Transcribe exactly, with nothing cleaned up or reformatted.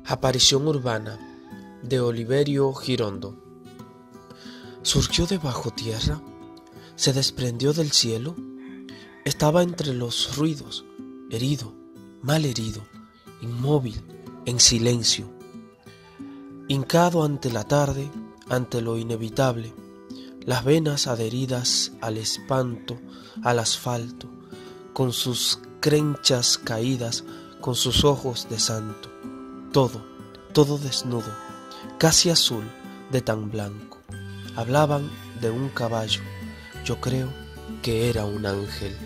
Aparición urbana de Oliverio Girondo. Surgió de bajo tierra, se desprendió del cielo, estaba entre los ruidos, herido, mal herido, inmóvil, en silencio, hincado ante la tarde, ante lo inevitable, las venas adheridas al espanto, al asfalto, con sus crenchas caídas, con sus ojos de santo, todo, todo desnudo, casi azul de tan blanco. Hablaban de un caballo, yo creo que era un ángel.